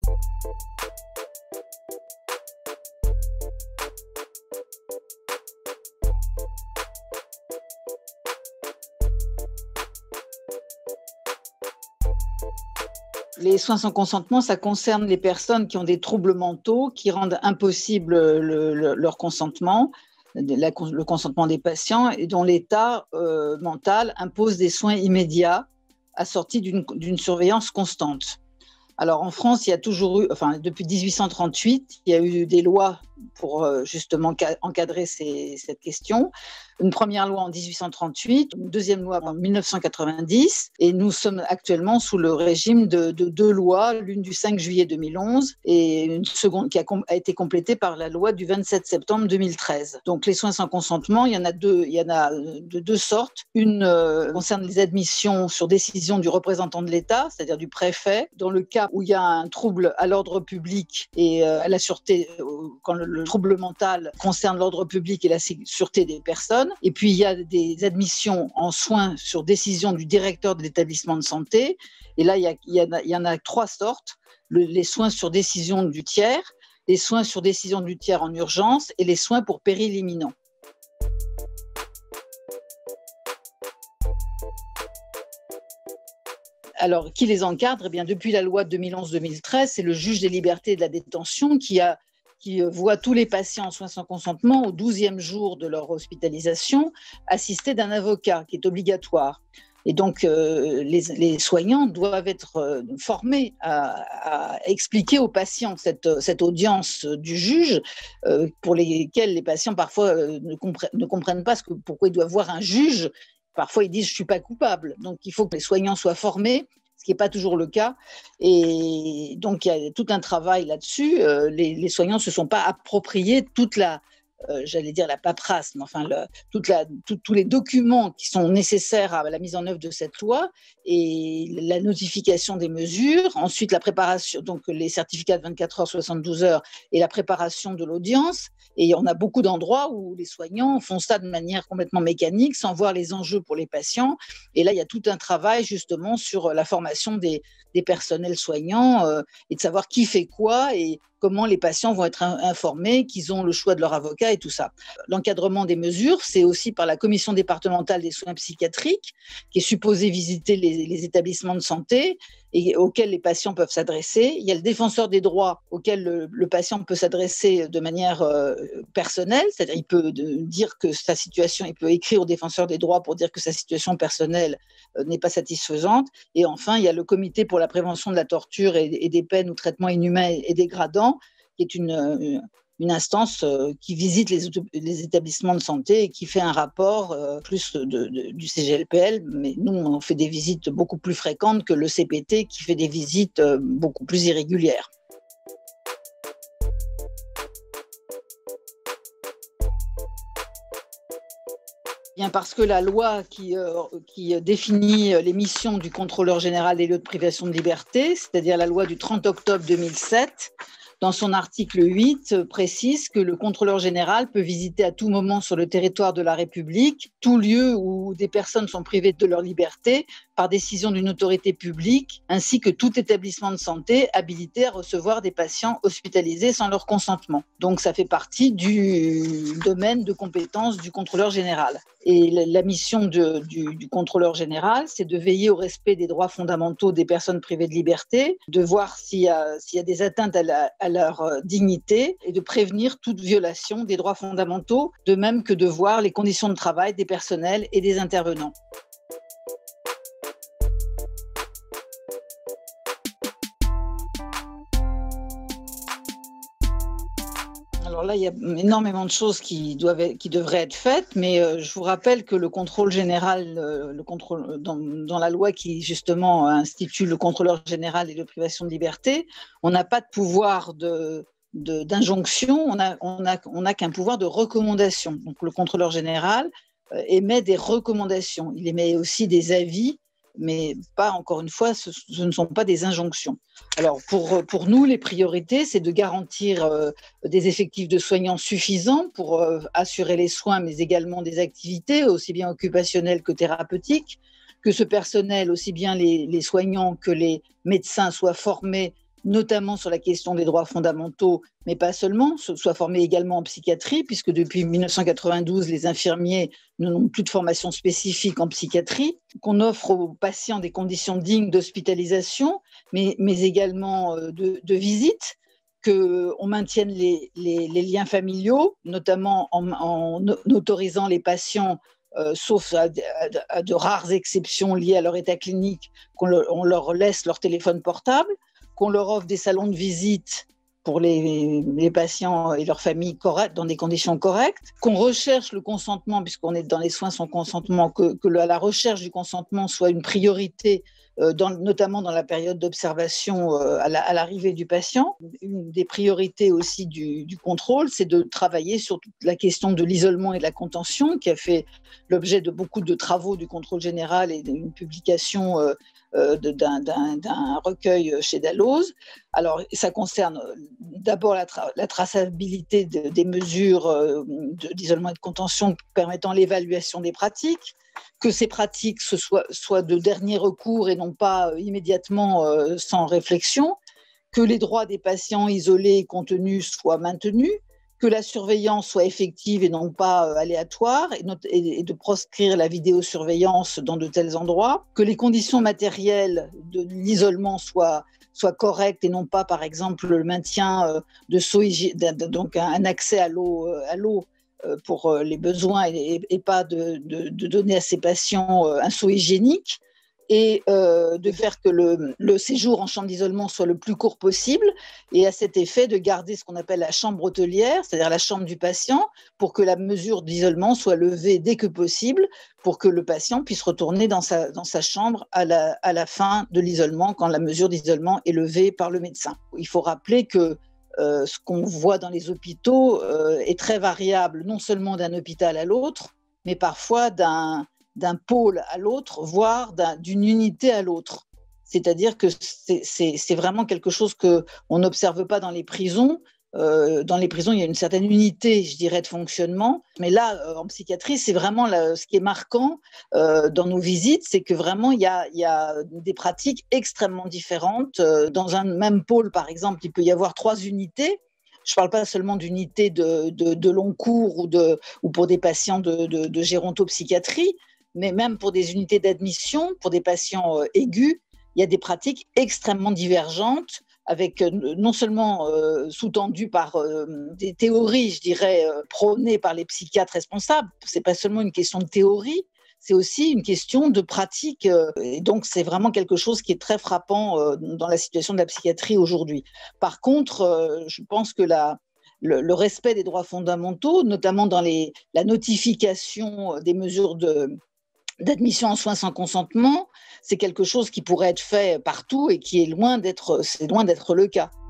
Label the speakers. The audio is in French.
Speaker 1: Les soins sans consentement, ça concerne les personnes qui ont des troubles mentaux qui rendent impossible leur consentement, le consentement des patients, et dont l'état mental impose des soins immédiats assortis d'une surveillance constante. Alors en France, il y a toujours eu, depuis 1838, il y a eu des lois pour justement encadrer cette question. Une première loi en 1838, une deuxième loi en 1990, et nous sommes actuellement sous le régime de deux lois, l'une du 5 juillet 2011 et une seconde qui a été complétée par la loi du 27 septembre 2013. Donc les soins sans consentement, il y en a de deux sortes. Une concerne les admissions sur décision du représentant de l'État, c'est-à-dire du préfet, dans le cas où il y a un trouble à l'ordre public et à la sûreté, quand le trouble mental concerne l'ordre public et la sûreté des personnes. Et puis, il y a des admissions en soins sur décision du directeur de l'établissement de santé. Et là, il y en a trois sortes. Les soins sur décision du tiers, les soins sur décision du tiers en urgence et les soins pour péril imminent. Alors, qui les encadre? Eh bien, depuis la loi de 2011-2013, c'est le juge des libertés et de la détention qui voit tous les patients en soins sans consentement au 12e jour de leur hospitalisation, assistés d'un avocat qui est obligatoire. Et donc, les soignants doivent être formés à expliquer aux patients cette audience du juge, pour lesquels les patients parfois ne comprennent pas pourquoi ils doivent voir un juge. Parfois, ils disent « je ne suis pas coupable ». Donc, il faut que les soignants soient formés, ce qui n'est pas toujours le cas. Et donc, il y a tout un travail là-dessus. Les soignants ne se sont pas appropriés toute la paperasse, mais enfin, tous les documents qui sont nécessaires à la mise en œuvre de cette loi et la notification des mesures, ensuite la préparation, donc les certificats de 24 heures, 72 heures et la préparation de l'audience. Et on a beaucoup d'endroits où les soignants font ça de manière complètement mécanique, sans voir les enjeux pour les patients. Et là, il y a tout un travail justement sur la formation des personnels soignants et de savoir qui fait quoi et comment les patients vont être informés, qu'ils ont le choix de leur avocat et tout ça. L'encadrement des mesures, c'est aussi par la commission départementale des soins psychiatriques, qui est supposée visiter les établissements de santé et auxquels les patients peuvent s'adresser. Il y a le défenseur des droits auquel le patient peut s'adresser de manière personnelle, c'est-à-dire il peut dire que sa situation, il peut écrire au défenseur des droits pour dire que sa situation personnelle n'est pas satisfaisante. Et enfin, il y a le comité pour la prévention de la torture et des peines ou traitements inhumains et dégradants, qui est une instance qui visite les établissements de santé et qui fait un rapport plus du CGLPL, mais nous, on fait des visites beaucoup plus fréquentes que le CPT qui fait des visites beaucoup plus irrégulières. Bien parce que la loi qui définit les missions du contrôleur général des lieux de privation de liberté, c'est-à-dire la loi du 30 octobre 2007, dans son article 8, précise que le contrôleur général peut visiter à tout moment sur le territoire de la République tout lieu où des personnes sont privées de leur liberté par décision d'une autorité publique, ainsi que tout établissement de santé habilité à recevoir des patients hospitalisés sans leur consentement. Donc ça fait partie du domaine de compétence du contrôleur général. Et la mission du contrôleur général, c'est de veiller au respect des droits fondamentaux des personnes privées de liberté, de voir s'il y a des atteintes à leur dignité et de prévenir toute violation des droits fondamentaux, de même que de voir les conditions de travail des personnels et des intervenants. Alors là, il y a énormément de choses qui devraient être faites, mais je vous rappelle que le contrôle général, dans la loi qui justement institue le contrôleur général et de privation de liberté, on n'a pas de pouvoir d'injonction, on a qu'un pouvoir de recommandation. Donc le contrôleur général émet des recommandations, il émet aussi des avis, mais pas, encore une fois, ce ne sont pas des injonctions. Alors, pour nous, les priorités, c'est de garantir des effectifs de soignants suffisants pour assurer les soins, mais également des activités, aussi bien occupationnelles que thérapeutiques, que ce personnel, aussi bien les soignants que les médecins, soient formés notamment sur la question des droits fondamentaux, mais pas seulement, soient formés également en psychiatrie, puisque depuis 1992, les infirmiers n'ont plus de formation spécifique en psychiatrie, qu'on offre aux patients des conditions dignes d'hospitalisation, mais également de visite, qu'on maintienne les liens familiaux, notamment en autorisant les patients, sauf à de rares exceptions liées à leur état clinique, on leur laisse leur téléphone portable, qu'on leur offre des salons de visite pour les patients et leurs familles dans des conditions correctes, qu'on recherche le consentement, puisqu'on est dans les soins sans consentement, que la recherche du consentement soit une priorité, notamment dans la période d'observation à l'arrivée du patient. Une des priorités aussi du contrôle, c'est de travailler sur toute la question de l'isolement et de la contention, qui a fait l'objet de beaucoup de travaux du contrôle général et d'une publication d'un recueil chez Dalloz. Alors, ça concerne d'abord la traçabilité des mesures d'isolement et de contention permettant l'évaluation des pratiques, que ces pratiques soient de dernier recours et non pas immédiatement sans réflexion, que les droits des patients isolés et contenus soient maintenus, que la surveillance soit effective et non pas aléatoire, et de proscrire la vidéosurveillance dans de tels endroits, que les conditions matérielles de l'isolement soient correctes et non pas, par exemple, le maintien donc un accès à l'eau pour les besoins et pas de donner à ces patients un seau hygiénique, et de faire que le séjour en chambre d'isolement soit le plus court possible, et à cet effet de garder ce qu'on appelle la chambre hôtelière, c'est-à-dire la chambre du patient, pour que la mesure d'isolement soit levée dès que possible, pour que le patient puisse retourner dans sa chambre à la fin de l'isolement, quand la mesure d'isolement est levée par le médecin. Il faut rappeler que ce qu'on voit dans les hôpitaux est très variable, non seulement d'un hôpital à l'autre, mais parfois d'un pôle à l'autre, voire d'une unité à l'autre. C'est-à-dire que c'est vraiment quelque chose qu'on n'observe pas dans les prisons. Dans les prisons, il y a une certaine unité, je dirais, de fonctionnement. Mais là, en psychiatrie, c'est vraiment ce qui est marquant dans nos visites, c'est que vraiment, il y a des pratiques extrêmement différentes. Dans un même pôle, par exemple, il peut y avoir 3 unités. Je ne parle pas seulement d'unités de long cours ou pour des patients de gérontopsychiatrie, mais même pour des unités d'admission, pour des patients aigus, il y a des pratiques extrêmement divergentes, avec non seulement sous-tendues par des théories, je dirais, prônées par les psychiatres responsables. Ce n'est pas seulement une question de théorie, c'est aussi une question de pratique. Et donc, c'est vraiment quelque chose qui est très frappant dans la situation de la psychiatrie aujourd'hui. Par contre, je pense que le respect des droits fondamentaux, notamment dans la notification des mesures d'admission en soins sans consentement, c'est quelque chose qui pourrait être fait partout et qui est loin d'être le cas.